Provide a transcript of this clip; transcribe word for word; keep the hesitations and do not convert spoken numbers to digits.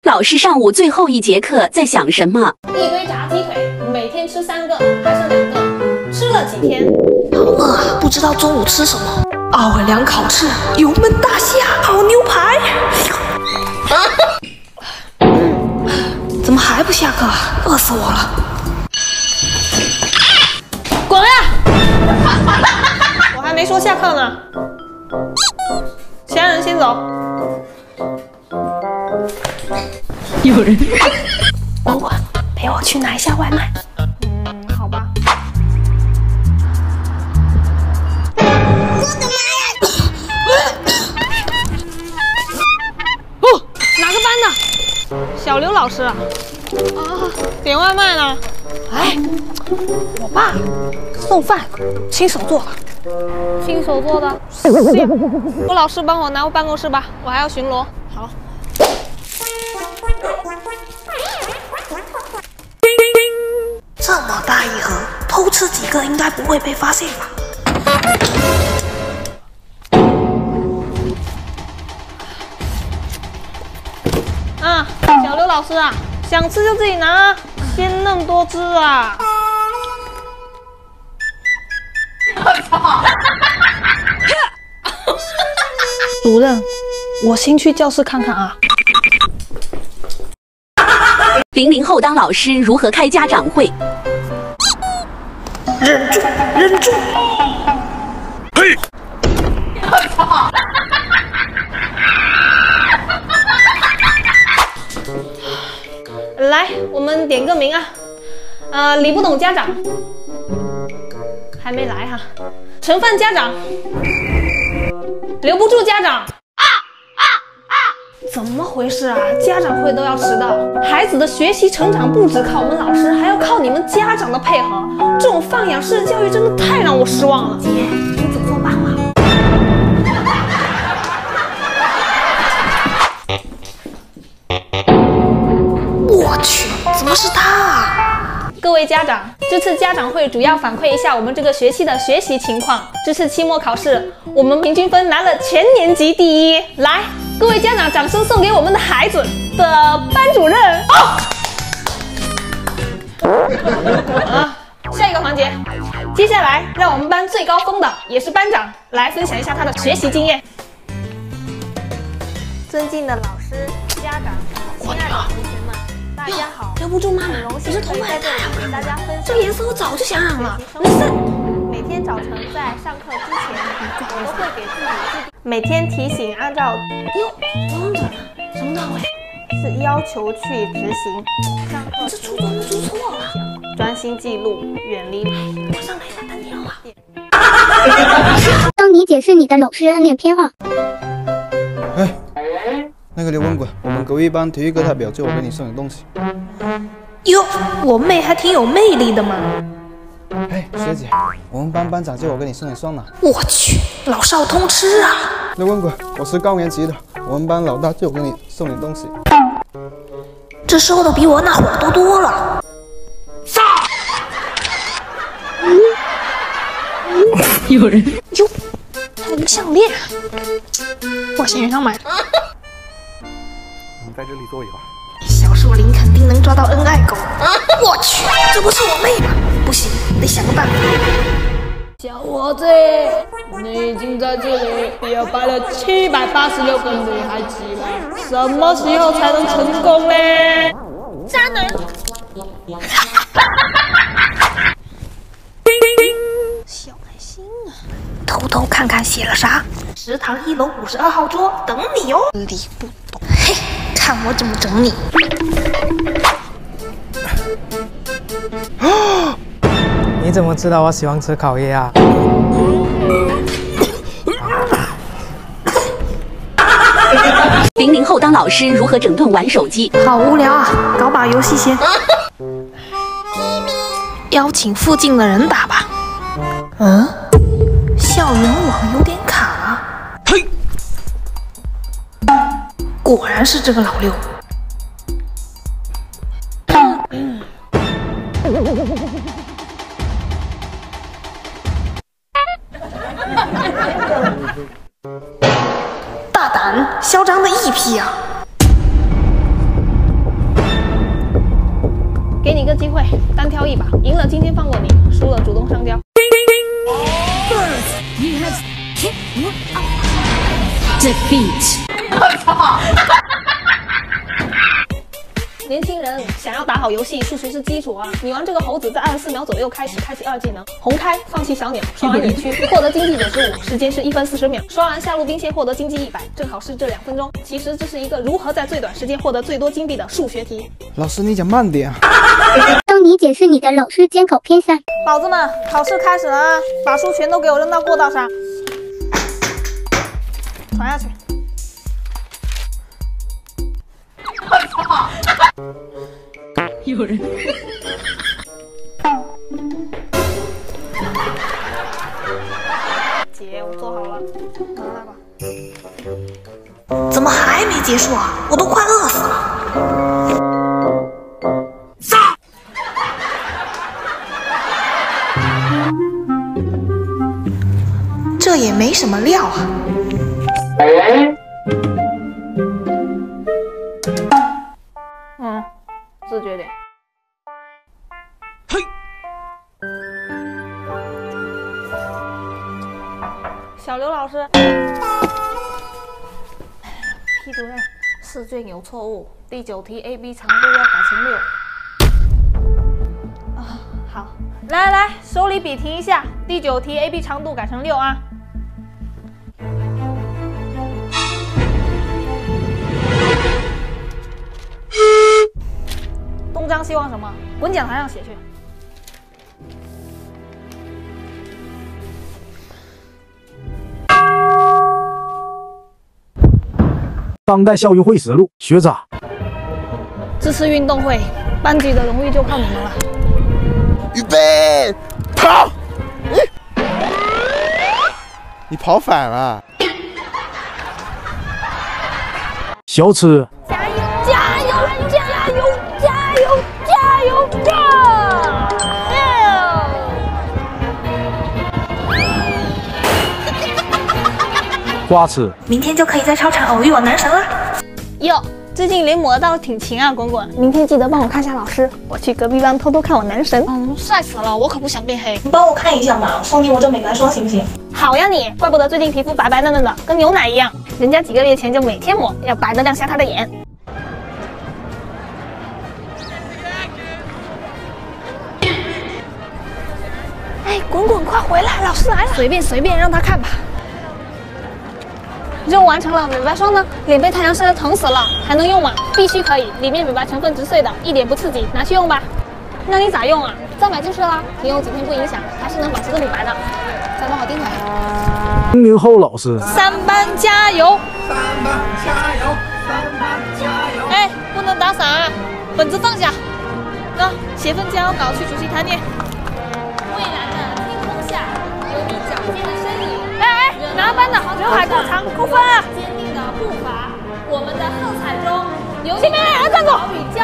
老师上午最后一节课在想什么？ 一堆炸鸡腿，每天吃三个，还剩两个，吃了几天？ 好饿啊，不知道中午吃什么。奥尔良烤翅、油焖大虾、烤牛排。怎么还不下课啊？饿死我了！ 滚呀！我还没说下课呢。其他人先走。 有人。 文文，陪我去拿一下外卖。 嗯，好吧。 我的妈呀！ 哦，哪个班的？小刘老师啊。啊，点外卖呢？ 哎，我爸送饭，亲手做的。 亲手做的。我老师帮我拿回办公室吧，我还要巡逻。好。 这么大一盒，偷吃几个应该不会被发现吧？ 啊，小刘老师啊，想吃就自己拿，鲜嫩多汁啊！主任，我先去教室看看啊。 零零后当老师如何开家长会？ 忍住，忍住！ 嘿！ 来，我们点个名啊。呃，李不懂家长还没来哈。盛饭家长，留不住家长。怎么回事啊？家长会都要迟到，孩子的学习成长不只靠我们老师，还要靠你们家长的配合。这种放养式教育真的太让我失望了。 姐，你走错班了。我去，怎么是他啊？ 各位家长，这次家长会主要反馈一下我们这个学期的学习情况。这次期末考试，我们平均分拿了全年级第一。来，各位家长，掌声送给我们的孩子的班主任。哦、啊，下一个环节，接下来让我们班最高峰的，也是班长，来分享一下他的学习经验。尊敬的老师、家长、亲爱的同学们，大家好！ 留不住妈妈，你这头发也太好看了，这个颜色我早就想染了。没事。 每天早晨在上课之前，我都会给自己制定每天提醒，按照哟，忘了什么单位？ 是要求去执行。上课这初中都出错了， 专心记录，远离。 我上来打单电话。 帮你解释你的老师暗恋偏好。 哎。那个刘文滚，我们隔壁班体育课代表叫我给你送点东西。 哟，我妹还挺有魅力的嘛。 哎，学姐，我们班班长叫我给你送点酸奶。 我去，老少通吃啊！ 刘文滚，我是高年级的，我们班老大叫我给你送点东西。 这收的比我那会儿多多了。 杀！有人哟，还有个项链，我闲鱼上买的。 在这里坐一会儿。 小树林肯定能抓到恩爱狗。我去，这不是我妹吗？不行，得想个办法。 小伙子，你已经在这里表白了七百八十六个女孩子了，什么时候才能成功呢？ 渣男！ 小爱心啊！偷偷看看写了啥？食堂一楼五十二号桌等你哦。理不懂，嘿。看我怎么整你！ 你怎么知道我喜欢吃烤叶啊？ 零零后当老师如何整顿玩手机？ 好无聊啊，搞把游戏先。邀请附近的人打吧。嗯，校园网有点卡。嘿。果然是这个老六。大胆嚣张的一批啊！ 机会，单挑一把，赢了今天放过你，输了主动上交。我操！年轻人想要打好游戏，数学是基础啊！你玩这个猴子，在二十四秒左右开始开启二技能，红开放弃小鸟，刷完野区获得经济九十五，时间是一分四十秒，刷完下路兵线获得经济一百，正好是这两分钟。其实这是一个如何在最短时间获得最多金币的数学题。 老师，你讲慢点啊！ 当你解释你的老师监考偏向。 宝子们，考试开始了啊！把书全都给我扔到过道上，传下去。我操！有人。姐，我做好了，拿来吧。 怎么还没结束啊？我都快饿死了。杀！这也没什么料啊。 嗯，自觉点。嘿。小刘老师。批主任，试卷有错误，第九题 A B 长度要改成六。啊，好，来来来，手里笔停一下，第九题 A B 长度改成六啊。东张西望什么？滚讲台上写去。 当代校运会实录，学长。 这次运动会，班级的荣誉就靠你们了。 预备，跑！你跑反了。 小吃。 加油！加油！加油！加油！加油！加油！花痴。 明天就可以在操场偶遇我男神了。 哟，最近连抹的倒是挺勤啊，滚滚。明天记得帮我看下老师，我去隔壁班偷偷看我男神。嗯，帅死了，我可不想变黑。 你帮我看一下嘛，送你我这美白霜行不行？ 好呀你，怪不得最近皮肤白白嫩嫩的，跟牛奶一样。人家几个月前就每天抹，要白得亮瞎他的眼。哎，滚滚，快回来，老师来了。随便随便，让他看吧。任务完成了，美白霜呢？脸被太阳晒得疼死了，还能用吗？必须可以，里面美白成分直碎的，一点不刺激，拿去用吧。那你咋用啊？再买就是啦，停用几天不影响，还是能保持个美白的。再帮我盯着。 零零后老师。 三班加油！三班加油！三班加油！哎，不能打伞啊！本子放下。那写份加油稿去主席台念。蔚蓝的天空下，有你矫健的身影。哎哎，哪班的刘海过长，扣分啊！坚定的步伐，我们的喝彩中有前面的人站住！